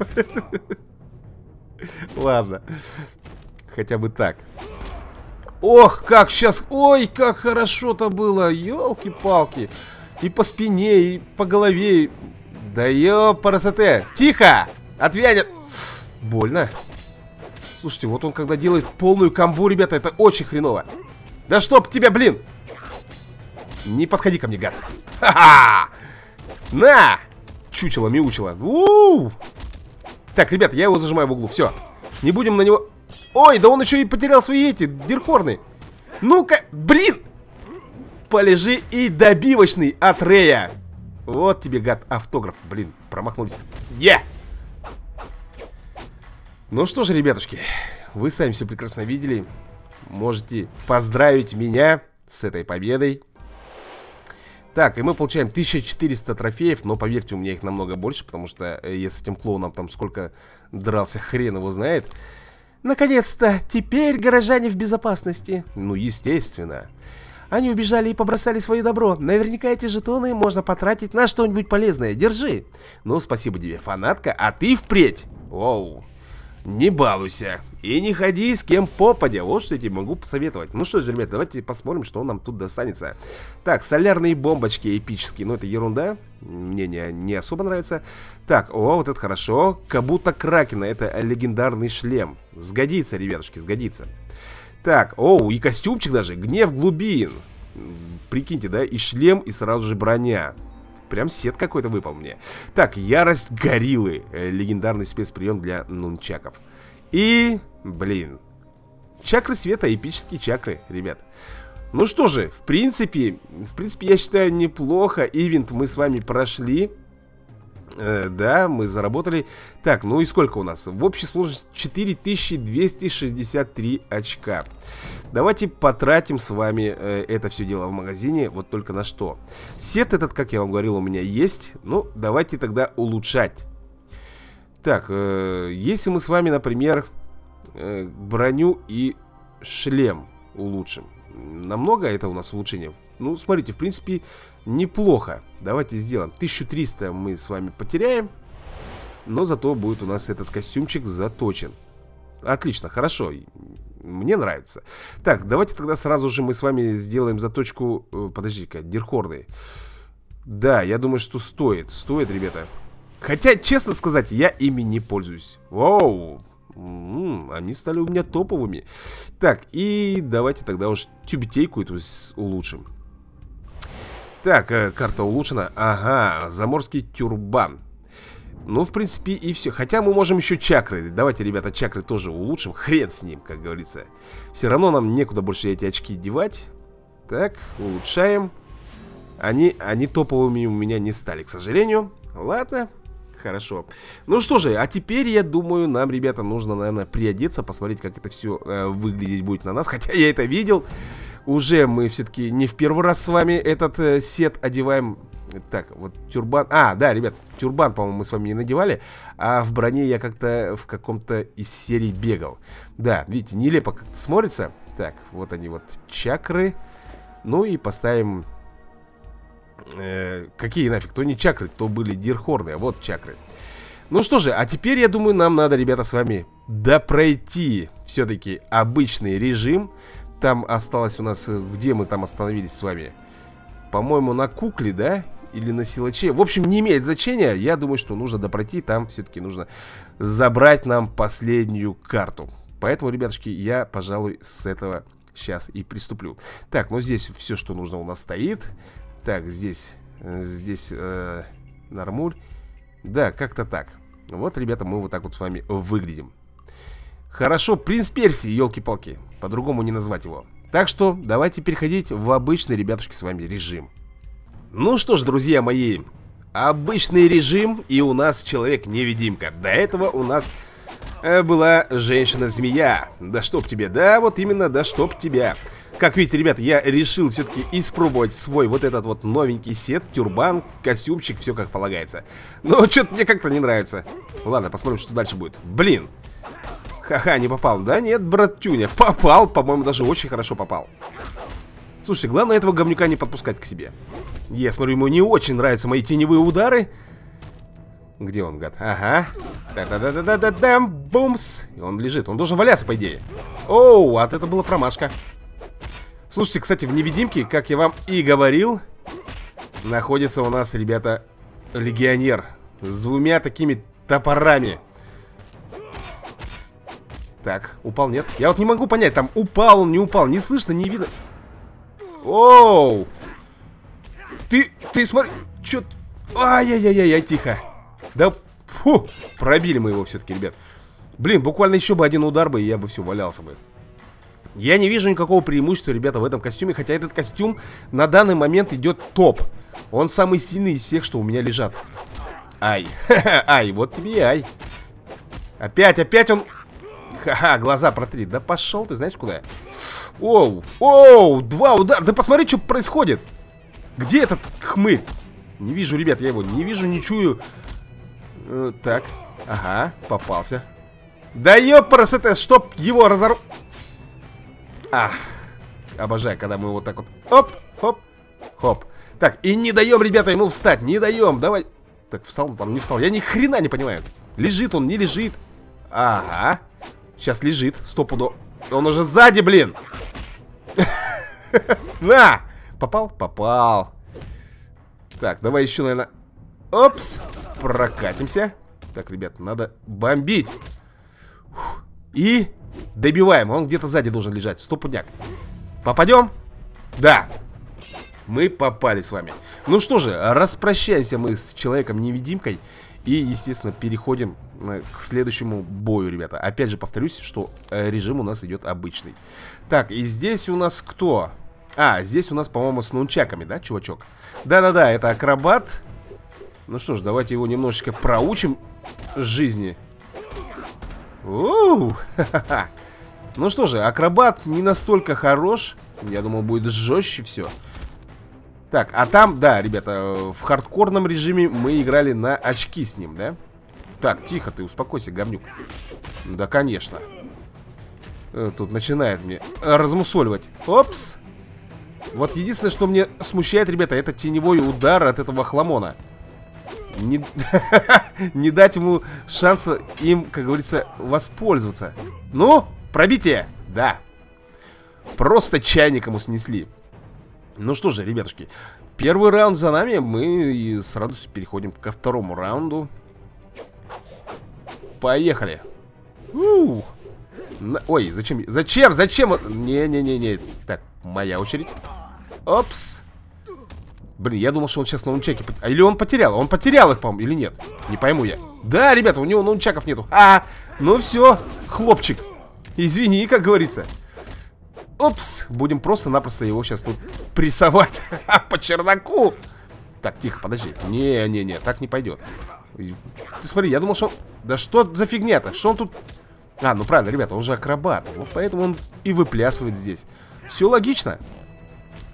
Ладно. Хотя бы так. Ох, как сейчас. Ой, как хорошо-то было. Ёлки-палки. И по спине, и по голове. Да ёпарасоте. Тихо! Отвянет. Больно. Слушайте, вот он когда делает полную камбу, ребята, это очень хреново. Да чтоб тебя, блин. Не подходи ко мне, гад. Ха-ха! На! Чучело-мяучело. У-у-у! Так, ребят, я его зажимаю в углу. Все. Не будем на него... Ой, да он еще и потерял свои эти дирхорны. Ну-ка, блин! Полежи и добивочный от Рея. Вот тебе, гад, автограф. Блин, промахнулись. Ну что же, ребятушки, вы сами все прекрасно видели. Можете поздравить меня с этой победой. Так, и мы получаем 1400 трофеев. Но поверьте, у меня их намного больше, потому что я с этим клоуном там сколько дрался, хрен его знает. Наконец-то, теперь горожане в безопасности. Ну, естественно. Они убежали и побросали свое добро. Наверняка эти жетоны можно потратить на что-нибудь полезное. Держи. Ну, спасибо тебе, фанатка. А ты впредь. Оу. Не балуйся. И не ходи с кем попадя. Вот что я тебе могу посоветовать. Ну что ж, ребята, давайте посмотрим, что нам тут достанется. Так, солярные бомбочки эпические. Ну, это ерунда. Мне не особо нравится. Так, о, вот это хорошо. Кабута Кракена. Это легендарный шлем. Сгодится, ребятушки, сгодится. Так, оу, и костюмчик даже. Гнев глубин. Прикиньте, да, и шлем, и сразу же броня. Прям сет какой-то выпал мне. Так, ярость гориллы. Легендарный спецприем для нунчаков. И, блин, чакры света, эпические чакры, ребят. Ну что же, в принципе, я считаю, неплохо. Ивент мы с вами прошли. Да, мы заработали. Так, ну и сколько у нас? В общей сложности 4263 очка. Давайте потратим с вами это все дело в магазине. Вот только на что. Сет этот, как я вам говорил, у меня есть. Ну, давайте тогда улучшать. Так, если мы с вами, например, броню и шлем улучшим. Намного это у нас улучшение? Ну, смотрите, в принципе, неплохо. Давайте сделаем. 1300 мы с вами потеряем. Но зато будет у нас этот костюмчик заточен. Отлично, хорошо. Мне нравится. Так, давайте тогда сразу же мы с вами сделаем заточку. Подожди-ка, дирхорны. Да, я думаю, что стоит. Стоит, ребята. Хотя, честно сказать, я ими не пользуюсь. Воу. Они стали у меня топовыми. Так, и давайте тогда уж тюбетейку эту улучшим. Так, карта улучшена. Ага, заморский тюрбан. Ну, в принципе, и все. Хотя мы можем еще чакры. Давайте, ребята, чакры тоже улучшим. Хрен с ним, как говорится. Все равно нам некуда больше эти очки девать. Так, улучшаем. Они топовыми у меня не стали, к сожалению. Ладно. Хорошо. Ну что же, а теперь, я думаю, нам, ребята, нужно, наверное, приодеться, посмотреть, как это все выглядеть будет на нас. Хотя я это видел. Уже мы все-таки не в первый раз с вами этот сет одеваем. Так, вот тюрбан. А, да, ребят, тюрбан, по-моему, мы с вами не надевали. А в броне я как-то в каком-то из серий бегал. Да, видите, нелепо как-то смотрится. Так, вот они вот чакры. Ну и поставим... какие нафиг? То не чакры, то были дирхорны. А вот чакры. Ну что же, а теперь, я думаю, нам надо, ребята, с вами допройти все-таки обычный режим. Там осталось у нас... Где мы там остановились с вами? По-моему, на кукле, да? Или на силаче. В общем, не имеет значения. Я думаю, что нужно допройти. Там все-таки нужно забрать нам последнюю карту. Поэтому, ребятушки, я, пожалуй, с этого сейчас и приступлю. Так, ну здесь все, что нужно, у нас стоит. Так, здесь нормуль. Да, как-то так. Вот, ребята, мы вот так вот с вами выглядим. Хорошо, принц Персии, елки-палки. По-другому не назвать его. Так что давайте переходить в обычный, ребятушки, с вами режим. Ну что ж, друзья мои, обычный режим, и у нас человек-невидимка. До этого у нас была женщина-змея. Да чтоб тебе, да, вот именно, да чтоб тебя. Как видите, ребята, я решил все-таки испробовать свой вот этот вот новенький сет, тюрбан, костюмчик, все как полагается. Но что-то мне как-то не нравится. Ладно, посмотрим, что дальше будет. Блин. Ха-ха, не попал. Да нет, братюня, попал, по-моему, даже очень хорошо попал. Слушай, главное этого говнюка не подпускать к себе. Я смотрю, ему не очень нравятся мои теневые удары. Где он, гад? Ага. Да-да-да-да-да-дам, бумс. И он лежит, он должен валяться, по идее. Оу, а это была промашка. Слушайте, кстати, в невидимке, как я вам и говорил, находится у нас, ребята, легионер. С двумя такими топорами. Так, упал, нет? Я вот не могу понять, там упал он, не упал. Не слышно, не видно. Оу! Ты смотри, чё... Ай-яй-яй-яй, тихо. Да, фу, пробили мы его все-таки, ребят. Блин, буквально еще бы один удар бы, и я бы все, валялся бы. Я не вижу никакого преимущества, ребята, в этом костюме. Хотя этот костюм на данный момент идет топ. Он самый сильный из всех, что у меня лежат. Ай, ай, вот тебе и ай. Опять он... Ха-ха, глаза протри. Да пошел ты, знаешь куда? Оу, оу, два удара. Да посмотри, что происходит. Где этот хмырь? Не вижу, ребят, я его не вижу, не чую. Так, ага, попался. Да ёпрст, это чтоб его разорв... Ах, обожаю, когда мы вот так вот. Оп, хоп, хоп. Так, и не даем, ребята, ему встать. Не даем, давай. Так, встал он там, не встал. Я ни хрена не понимаю. Лежит он, не лежит. Ага. Сейчас лежит, стопудово. Он уже сзади, блин. На! Попал? Попал. Так, давай еще, наверное. Опс. Прокатимся. Так, ребят, надо бомбить. И добиваем. Он где-то сзади должен лежать. Стопудняк. Попадем? Да. Мы попали с вами. Ну что же, распрощаемся мы с человеком-невидимкой. И, естественно, переходим к следующему бою, ребята. Опять же, повторюсь, что режим у нас идет обычный. Так, и здесь у нас кто? А, здесь у нас, по-моему, с нунчаками, да, чувачок? Да-да-да, это акробат. Ну что ж, давайте его немножечко проучим жизни. Ха-ха-ха. Ну что же, акробат не настолько хорош. Я думал, будет жестче все. Так, а там, да, ребята, в хардкорном режиме мы играли на очки с ним, да? Так, тихо ты, успокойся, говнюк. Да, конечно. Тут начинает мне размусоливать. Опс. Вот единственное, что мне смущает, ребята, это теневой удар от этого хламона. Не дать ему шанса им, как говорится, воспользоваться. Ну, пробитие. Да. Просто чайником снесли. Ну что же, ребятушки, первый раунд за нами. Мы с радостью переходим ко второму раунду. Поехали. Ой, зачем? Зачем? Не-не-не-не. Так, моя очередь. Опс. Блин, я думал, что он сейчас на нунчаке. А или он потерял? Он потерял их, по-моему, или нет? Не пойму я. Да, ребята, у него нунчаков нету. Ну все, хлопчик. Извини, как говорится. Опс, будем просто-напросто его сейчас тут прессовать по чердаку. Так, тихо, подожди. Не-не-не, так не пойдет. Ты смотри, я думал, что он... Да что за фигня-то? Что он тут... А, ну правильно, ребята, он же акробат. Вот поэтому он и выплясывает здесь. Все логично.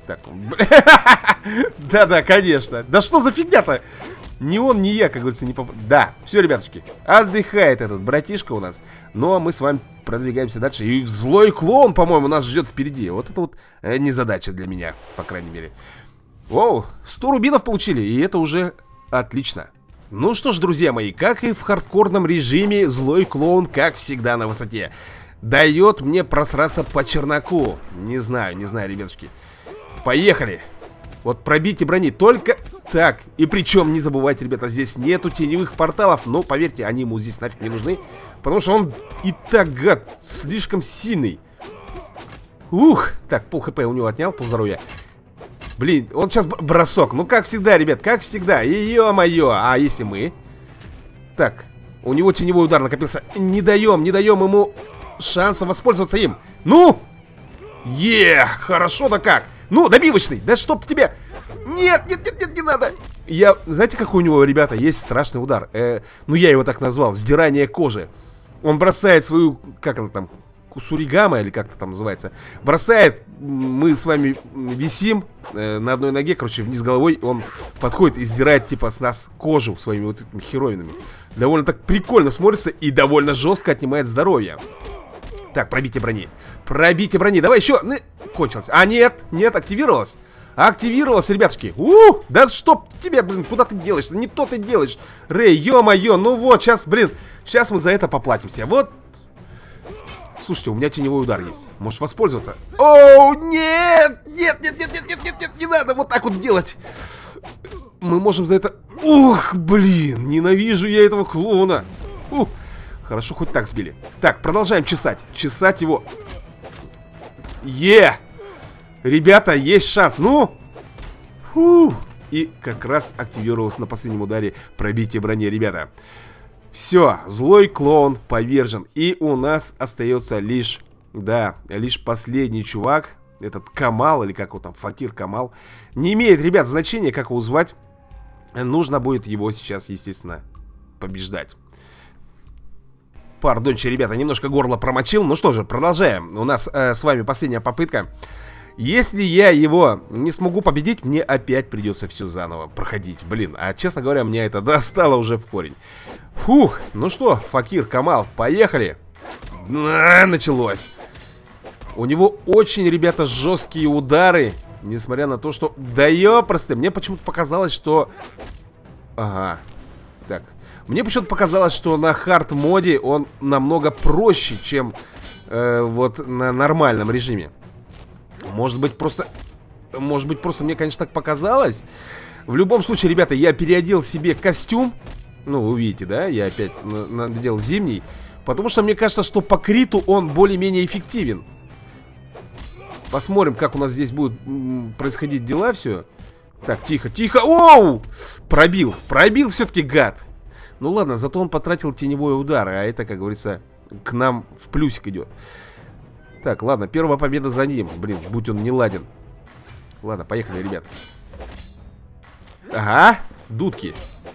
Так, да-да, конечно. Да что за фигня-то? Ни он, ни я, как говорится, не поп... Да, все, ребятушки, отдыхает этот братишка у нас. Ну, а мы с вами продвигаемся дальше. И злой клоун, по-моему, нас ждет впереди. Вот это вот незадача для меня, по крайней мере. Воу, 100 рубинов получили, и это уже отлично. Ну что ж, друзья мои, как и в хардкорном режиме, злой клоун, как всегда, на высоте. Дает мне просраться по черноку. Не знаю, ребятушки. Поехали. Вот пробейте брони, только так. И причем, не забывайте, ребята, здесь нету теневых порталов. Но, поверьте, они ему здесь нафиг не нужны. Потому что он и так, гад, слишком сильный. Ух, так, пол хп у него отнял, пол здоровья. Блин, он сейчас бросок. Ну, как всегда, ребят, как всегда. Ё-моё, а если мы... Так, у него теневой удар накопился. Не даем ему шанса воспользоваться им. Ну! Хорошо-то как. Ну, добивочный, да чтоб тебе... Нет, не надо. Знаете, какой у него, ребята, есть страшный удар? Ну, я его так назвал, сдирание кожи. Он бросает свою, как она там, кусуригама, или как-то там называется. Бросает, мы с вами висим на одной ноге, короче, вниз головой. Он подходит и сдирает, типа, с нас кожу своими вот этими херовинами. Довольно так прикольно смотрится и довольно жестко отнимает здоровье. Так, пробитие брони. Пробитие брони. Давай еще. Кончилось. А, нет, активировалось. Активировалось, ребятушки. Да чтоб тебе, блин, куда ты делаешь? Не то ты делаешь. Рэй, ё-моё. Ну вот, сейчас, блин, сейчас мы за это поплатимся. Вот. Слушайте, у меня теневой удар есть. Можешь воспользоваться. Оу, нет, не надо вот так вот делать. Мы можем за это... Ух, блин, ненавижу я этого клоуна. Хорошо, хоть так сбили. Так, продолжаем чесать. Чесать его. Ребята, есть шанс. Ну! И как раз активировалось на последнем ударе пробитие брони, ребята. Все, злой клоун повержен. И у нас остается лишь, лишь последний чувак. Этот Камал, или как его там, Факир Камал. Не имеет, ребят, значения, как его звать. Нужно будет его сейчас, естественно, побеждать. Пардонче, ребята, немножко горло промочил. Ну что же, продолжаем. У нас с вами последняя попытка. Если я его не смогу победить, мне опять придется все заново проходить. Блин, а честно говоря, меня это достало уже в корень. Фух, ну что, Факир Камал, поехали. Началось. У него очень, ребята, жесткие удары. Несмотря на то, что... Да ёпросты, мне почему-то показалось, что... Ага. Так, мне почему-то показалось, что на хард-моде он намного проще, чем вот на нормальном режиме. Может быть, просто мне, конечно, так показалось. В любом случае, ребята, я переодел себе костюм. Ну, вы видите, да? Я опять надел зимний. Потому что мне кажется, что по криту он более-менее эффективен. Посмотрим, как у нас здесь будут происходить дела все. Так, тихо. Оу! Пробил все-таки, гад. Ну ладно, зато он потратил теневой удар. А это, как говорится, к нам в плюсик идет. Так, ладно, первая победа за ним. Блин, будь он не ладен. Ладно, поехали, ребят. Ага, дудки.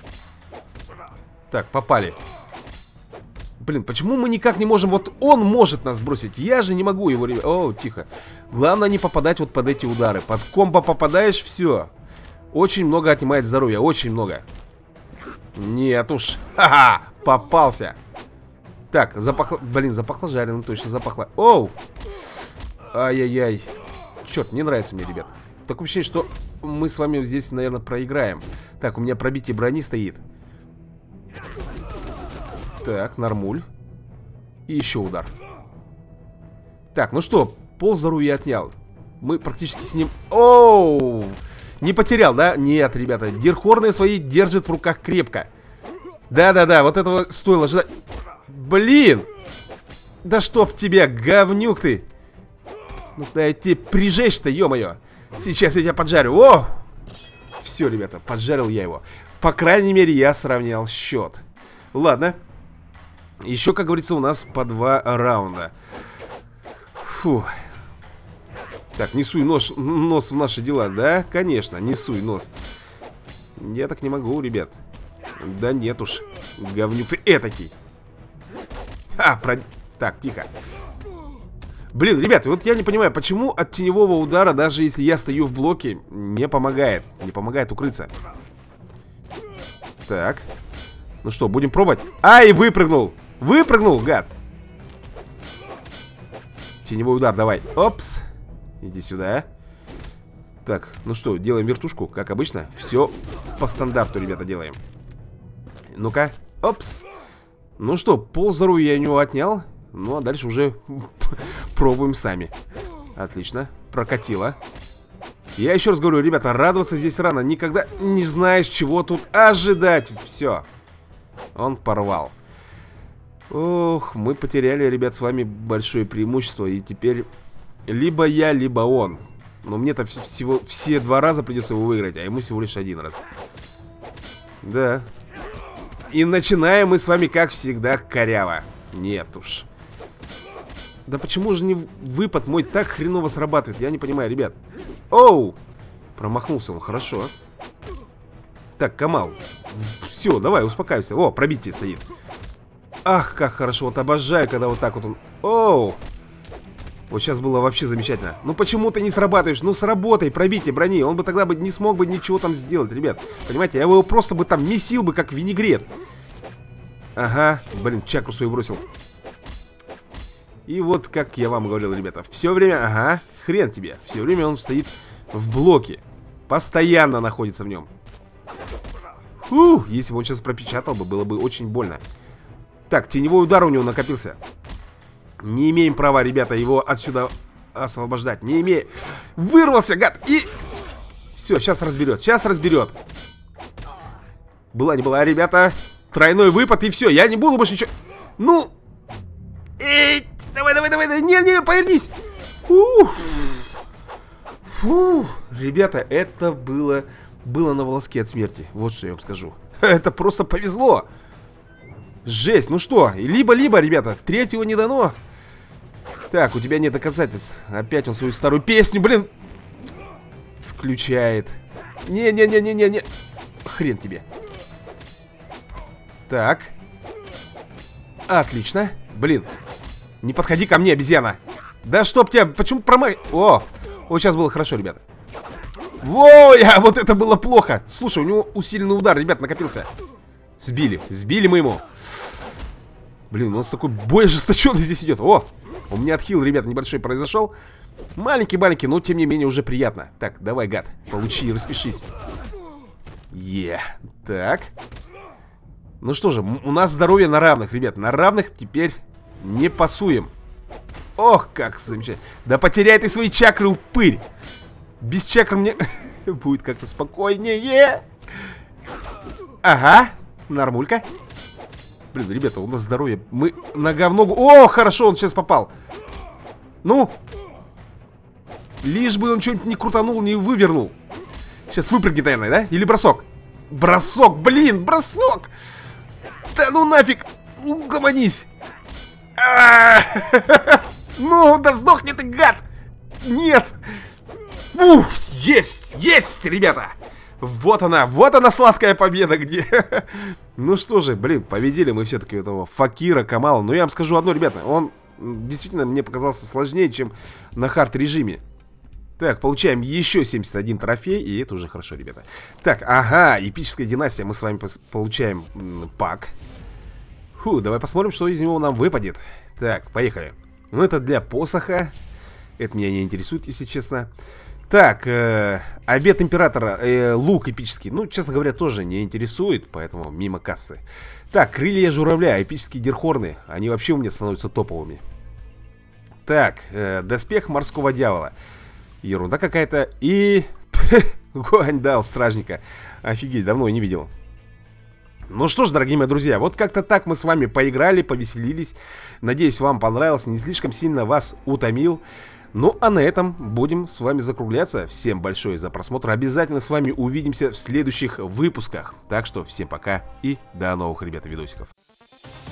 Так, попали. Блин, почему мы никак не можем... Вот он может нас бросить, я же не могу его, ребят. О, тихо. Главное не попадать вот под эти удары. Под комбо попадаешь, все. Очень много отнимает здоровья, очень много. Нет уж. Ха-ха, попался. Так, запахло... Блин, запахло жареным, точно запахло. Оу. Ай-яй-яй. Черт, не нравится мне, ребят. Такое ощущение, что мы с вами здесь, наверное, проиграем. Так, у меня пробитие брони стоит. Так, нормуль. И еще удар. Так, ну что, пол здоровья отнял. Мы практически с ним... Оу! Не потерял, да? Нет, ребята, дирхорные свои держит в руках крепко. Да-да-да, вот этого стоило ждать. Блин! Да чтоб тебя, говнюк ты! Ну да тебе прижечь-то, ё-моё! Сейчас я тебя поджарю. О! Все, ребята, поджарил я его. По крайней мере, я сравнял счет. Ладно. Еще, как говорится, у нас по 2 раунда. Фу. Так, не суй нос в наши дела, да? Конечно, не суй нос. Я так не могу, ребят. Да нет уж. Говнюк ты этакий. Так, тихо. Блин, ребят, вот я не понимаю, почему от теневого удара, даже если я стою в блоке, не помогает. Не помогает укрыться. Так. Ну что, будем пробовать? Ай, выпрыгнул! Выпрыгнул, гад! Теневой удар, давай. Опс. Иди сюда. Так, ну что, делаем вертушку, как обычно. Все по стандарту, ребята, делаем. Ну-ка, опс. Ну что, пол здоровья я у него отнял. Ну, а дальше уже пробуем сами. Отлично, прокатило. Я еще раз говорю, ребята, радоваться здесь рано. Никогда не знаешь, чего тут ожидать. Все. Он порвал. Ох, мы потеряли, ребят, с вами большое преимущество. И теперь либо я, либо он. Но мне-то всего все 2 раза придется его выиграть, а ему всего лишь 1 раз. Да. И начинаем мы с вами, как всегда, коряво. Нет уж. Да почему же не выпад мой так хреново срабатывает? Я не понимаю, ребят. Оу! Промахнулся он, хорошо. Так, Камал. Все, давай, успокаивайся. О, пробитие стоит. Ах, как хорошо. Вот обожаю, когда вот так вот он... Оу! Вот сейчас было вообще замечательно. Ну почему ты не срабатываешь? Ну сработай, пробитие брони. Он бы тогда бы не смог бы ничего там сделать, ребят. Понимаете, я его просто бы там месил бы, как винегрет. Ага, блин, чакру свою бросил. И вот, как я вам говорил, ребята, все время, ага, хрен тебе. Все время он стоит в блоке. Постоянно находится в нем. Фу, если бы он сейчас пропечатал бы, было бы очень больно. Так, теневой удар у него накопился. Не имеем права, ребята, его отсюда освобождать. Не имеем. Вырвался, гад. И... Все, сейчас разберет. Сейчас разберет. Была не была, ребята. Тройной выпад и все. Я не буду больше ничего... Ну... Эй, давай, давай, давай. Не, повернись. Фу. Ребята, это было на волоске от смерти. Вот что я вам скажу. Это просто повезло. Жесть, ну что, либо-либо, ребята. Третьего не дано. Так, у тебя нет доказательств. Опять он свою старую песню, блин, включает. Не. Хрен тебе. Так. Отлично. Блин. Не подходи ко мне, обезьяна. Да чтоб тебя, почему промах... О, вот сейчас было хорошо, ребята. Во, вот это было плохо. Слушай, у него усиленный удар, ребят, накопился. Сбили мы ему. Блин, у нас такой бой ожесточенный здесь идет. О, у меня отхил, ребят, небольшой произошел. Маленький, но тем не менее уже приятно. Так, давай, гад, получи, распишись. Так. Ну что же, у нас здоровье на равных, ребят. На равных теперь не пасуем. Ох, как замечательно. Да потеряй ты свои чакры, упырь. Без чакр мне будет как-то спокойнее. Ага, нормулька. Блин, ребята, у нас здоровье. Мы на говно... О, хорошо, он сейчас попал. Ну. Лишь бы он что-нибудь не крутанул, не вывернул. Сейчас выпрыгнет, наверное, да? Или бросок? Бросок, блин, бросок. Да ну нафиг. Угомонись. Ну, да сдохни ты, гад. Нет. Есть, ребята. Вот она сладкая победа, где... Ну что же, блин, победили мы все-таки этого Факира Камала. Но я вам скажу одно, ребята, он действительно мне показался сложнее, чем на хард-режиме. Так, получаем еще 71 трофей, и это уже хорошо, ребята. Так, ага, эпическая династия, мы с вами получаем пак. Фу, давай посмотрим, что из него нам выпадет. Так, поехали. Ну, это для посоха. Это меня не интересует, если честно. Так, обед императора, лук эпический. Ну, честно говоря, тоже не интересует, поэтому мимо кассы. Так, крылья журавля, эпические дирхорны. Они вообще у меня становятся топовыми. Так, доспех морского дьявола. Ерунда какая-то. И... Гуань, да, у стражника. Офигеть, давно я не видел. Ну что ж, дорогие мои друзья, вот как-то так мы с вами поиграли, повеселились. Надеюсь, вам понравилось, не слишком сильно вас утомил. Ну, а на этом будем с вами закругляться. Всем большое за просмотр. Обязательно с вами увидимся в следующих выпусках. Так что всем пока и до новых, ребята, видосиков.